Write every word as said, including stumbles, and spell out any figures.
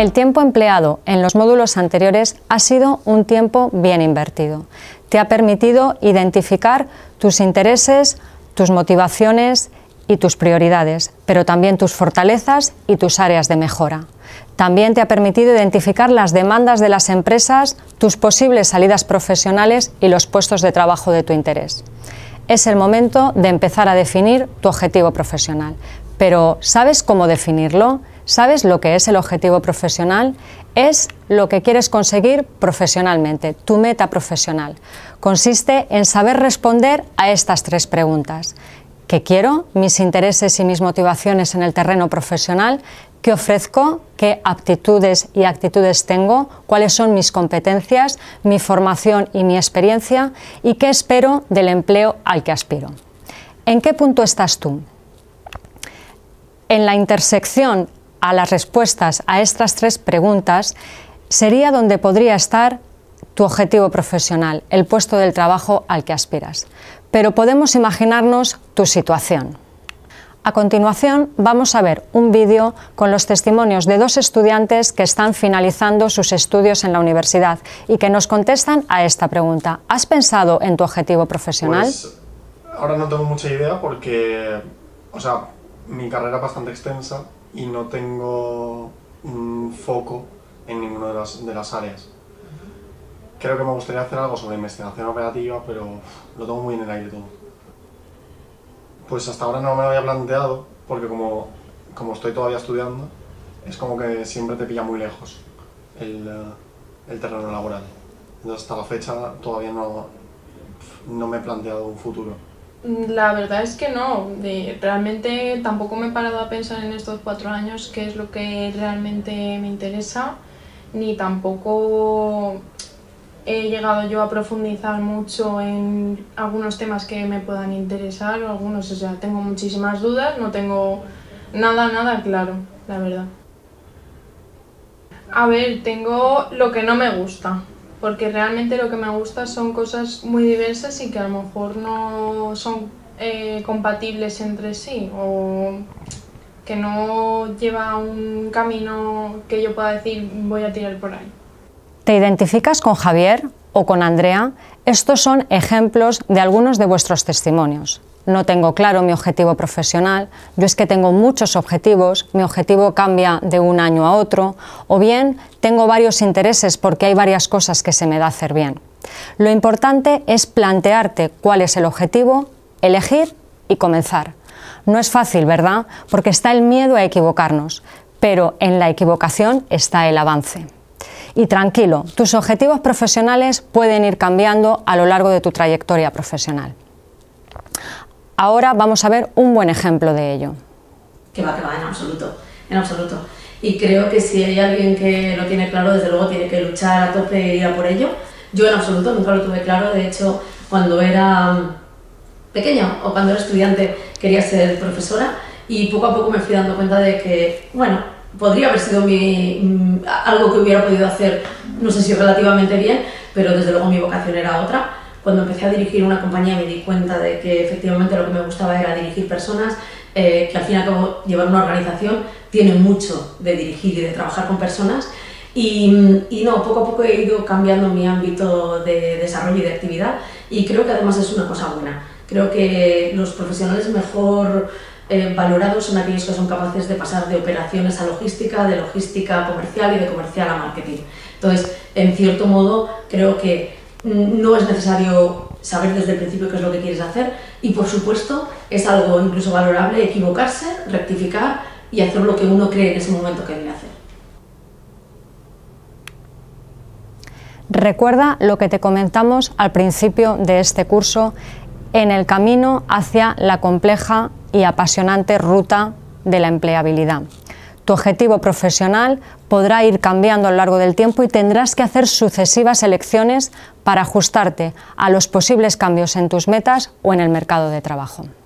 El tiempo empleado en los módulos anteriores ha sido un tiempo bien invertido. Te ha permitido identificar tus intereses, tus motivaciones y tus prioridades, pero también tus fortalezas y tus áreas de mejora. También te ha permitido identificar las demandas de las empresas, tus posibles salidas profesionales y los puestos de trabajo de tu interés. Es el momento de empezar a definir tu objetivo profesional. Pero ¿sabes cómo definirlo? ¿Sabes lo que es el objetivo profesional? Es lo que quieres conseguir profesionalmente, tu meta profesional. Consiste en saber responder a estas tres preguntas. ¿Qué quiero? ¿Mis intereses y mis motivaciones en el terreno profesional? ¿Qué ofrezco? ¿Qué aptitudes y actitudes tengo? ¿Cuáles son mis competencias, mi formación y mi experiencia? ¿Y qué espero del empleo al que aspiro? ¿En qué punto estás tú? En la intersección a las respuestas a estas tres preguntas sería donde podría estar tu objetivo profesional, el puesto del trabajo al que aspiras. Pero podemos imaginarnos tu situación. A continuación vamos a ver un vídeo con los testimonios de dos estudiantes que están finalizando sus estudios en la universidad y que nos contestan a esta pregunta. ¿Has pensado en tu objetivo profesional? Pues ahora no tengo mucha idea porque, o sea, mi carrera es bastante extensa y no tengo un foco en ninguna de las, de las áreas. Creo que me gustaría hacer algo sobre investigación operativa, pero lo tengo muy en el aire todo. Pues hasta ahora no me lo había planteado, porque como, como estoy todavía estudiando, es como que siempre te pilla muy lejos el, el terreno laboral. Entonces hasta la fecha todavía no, no me he planteado un futuro. La verdad es que no, de, realmente tampoco me he parado a pensar en estos cuatro años qué es lo que realmente me interesa, ni tampoco he llegado yo a profundizar mucho en algunos temas que me puedan interesar o algunos, o sea, tengo muchísimas dudas, no tengo nada, nada claro, la verdad. A ver, tengo lo que no me gusta, porque realmente lo que me gusta son cosas muy diversas y que a lo mejor no son eh, compatibles entre sí o que no lleva un camino que yo pueda decir voy a tirar por ahí. ¿Te identificas con Javier o con Andrea? Estos son ejemplos de algunos de vuestros testimonios. No tengo claro mi objetivo profesional, yo es que tengo muchos objetivos, mi objetivo cambia de un año a otro, o bien tengo varios intereses porque hay varias cosas que se me da hacer bien. Lo importante es plantearte cuál es el objetivo, elegir y comenzar. No es fácil, ¿verdad? Porque está el miedo a equivocarnos, pero en la equivocación está el avance. Y tranquilo, tus objetivos profesionales pueden ir cambiando a lo largo de tu trayectoria profesional. Ahora vamos a ver un buen ejemplo de ello. Que va, que va, en absoluto, en absoluto. Y creo que si hay alguien que lo tiene claro, desde luego tiene que luchar a tope e ir a por ello. Yo en absoluto nunca lo tuve claro, de hecho, cuando era pequeña o cuando era estudiante quería ser profesora y poco a poco me fui dando cuenta de que, bueno, podría haber sido mi, algo que hubiera podido hacer, no sé si relativamente bien, pero desde luego mi vocación era otra. Cuando empecé a dirigir una compañía me di cuenta de que efectivamente lo que me gustaba era dirigir personas, eh, que al fin y al cabo llevar una organización tiene mucho de dirigir y de trabajar con personas y, y no, poco a poco he ido cambiando mi ámbito de desarrollo y de actividad y creo que además es una cosa buena. Creo que los profesionales mejor eh, valorados son aquellos que son capaces de pasar de operaciones a logística, de logística a comercial y de comercial a marketing. Entonces, en cierto modo, creo que no es necesario saber desde el principio qué es lo que quieres hacer y, por supuesto, es algo incluso valorable equivocarse, rectificar y hacer lo que uno cree en ese momento que debe hacer. Recuerda lo que te comentamos al principio de este curso en el camino hacia la compleja y apasionante ruta de la empleabilidad. Tu objetivo profesional podrá ir cambiando a lo largo del tiempo y tendrás que hacer sucesivas elecciones para ajustarte a los posibles cambios en tus metas o en el mercado de trabajo.